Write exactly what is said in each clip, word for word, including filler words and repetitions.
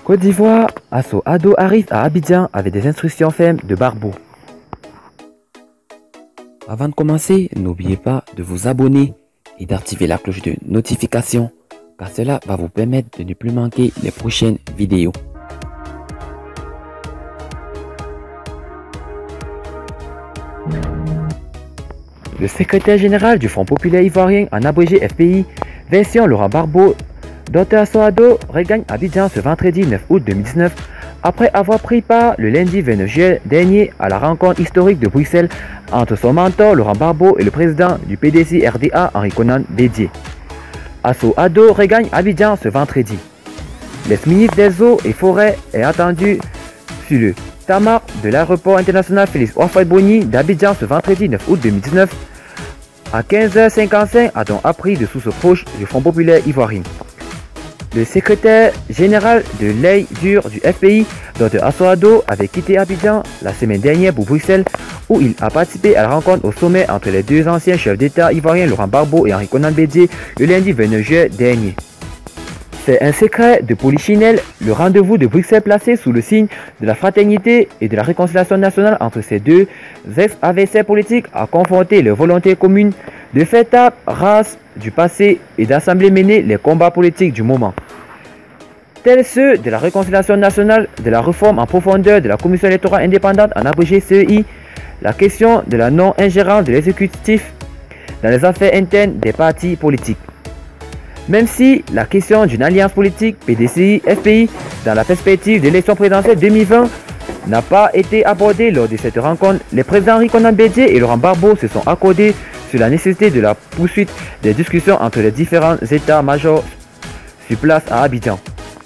Côte d'Ivoire, Asso Ado arrive à Abidjan avec des instructions fermes de Barbeau. Avant de commencer, n'oubliez pas de vous abonner et d'activer la cloche de notification, car cela va vous permettre de ne plus manquer les prochaines vidéos. Le secrétaire général du Front populaire ivoirien, en abrégé F P I, version Laurent Barbeau, docteur Asso Ado, regagne Abidjan ce vendredi neuf août deux mille dix-neuf, après avoir pris part le lundi vingt-neuf juillet dernier à la rencontre historique de Bruxelles entre son mentor Laurent Barbeau et le président du P D C R D A Henri Konan Bédié. Asso Ado regagne Abidjan ce vendredi. L'ex-ministre des Eaux et Forêts est attendu sur le tarmac de l'aéroport international Félix Houphouët-Boigny d'Abidjan ce vendredi neuf août deux mille dix-neuf à quinze heures cinquante-cinq, a-t-on appris de sources proches du Front populaire ivoirien. Le secrétaire général de l'œil dur du F P I, docteur Asso Ado, avait quitté Abidjan la semaine dernière pour Bruxelles, où il a participé à la rencontre au sommet entre les deux anciens chefs d'État ivoiriens Laurent Barbeau et Henri Konan Bédié le lundi vingt-neuf juillet dernier. C'est un secret de polichinelle, le rendez-vous de Bruxelles placé sous le signe de la fraternité et de la réconciliation nationale entre ces deux ex-adversaires politiques a confronté les volontés communes de faire table rase du passé et d'assembler mener les combats politiques du moment. Tels ceux de la réconciliation nationale, de la réforme en profondeur de la Commission électorale indépendante en abrégé C E I, la question de la non-ingérence de l'exécutif dans les affaires internes des partis politiques. Même si la question d'une alliance politique P D C I F P I dans la perspective de l'élection présidentielle deux mille vingt n'a pas été abordée lors de cette rencontre, les présidents Henri Konan Bédié et Laurent Barbeau se sont accordés sur la nécessité de la poursuite des discussions entre les différents états-majors sur place à Abidjan.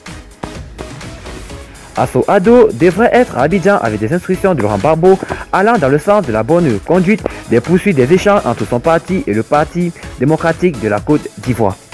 Asso Ado devrait être à Abidjan avec des instructions de Laurent Barbeau allant dans le sens de la bonne conduite des poursuites des échanges entre son parti et le Parti démocratique de la Côte d'Ivoire.